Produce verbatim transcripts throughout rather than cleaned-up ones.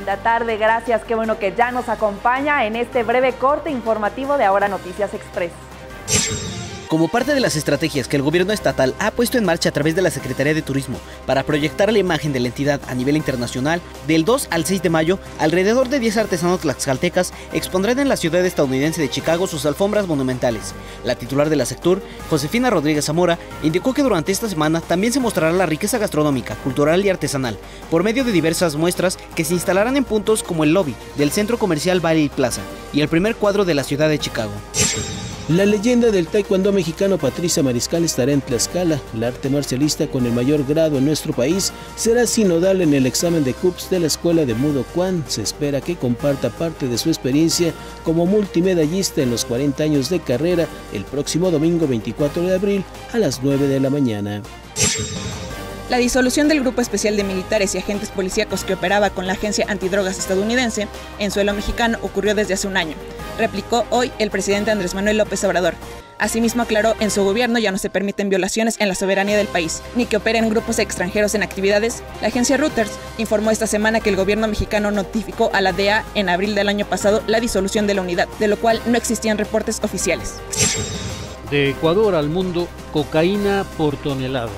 Linda tarde, gracias, qué bueno que ya nos acompaña en este breve corte informativo de Ahora Noticias Express. Como parte de las estrategias que el gobierno estatal ha puesto en marcha a través de la Secretaría de Turismo para proyectar la imagen de la entidad a nivel internacional, del dos al seis de mayo, alrededor de diez artesanos tlaxcaltecas expondrán en la ciudad estadounidense de Chicago sus alfombras monumentales. La titular de la Sectur, Josefina Rodríguez Zamora, indicó que durante esta semana también se mostrará la riqueza gastronómica, cultural y artesanal, por medio de diversas muestras que se instalarán en puntos como el lobby del centro comercial Valley Plaza y el primer cuadro de la ciudad de Chicago. La leyenda del taekwondo mexicano Patricia Mariscal estará en Tlaxcala. La arte marcialista con el mayor grado en nuestro país será sinodal en el examen de C U P S de la Escuela de Mudo Kwan. Se espera que comparta parte de su experiencia como multimedallista en los cuarenta años de carrera el próximo domingo veinticuatro de abril a las nueve de la mañana. La disolución del Grupo Especial de Militares y Agentes Policíacos que operaba con la Agencia Antidrogas estadounidense en suelo mexicano ocurrió desde hace un año, replicó hoy el presidente Andrés Manuel López Obrador. Asimismo aclaró, en su gobierno ya no se permiten violaciones en la soberanía del país, ni que operen grupos extranjeros en actividades. La agencia Reuters informó esta semana que el gobierno mexicano notificó a la D E A en abril del año pasado la disolución de la unidad, de lo cual no existían reportes oficiales. De Ecuador al mundo, cocaína por toneladas.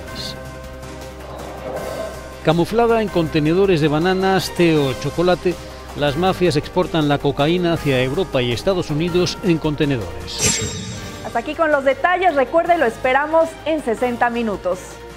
Camuflada en contenedores de bananas, té o chocolate, las mafias exportan la cocaína hacia Europa y Estados Unidos en contenedores. Hasta aquí con los detalles, recuerde, lo esperamos en sesenta minutos.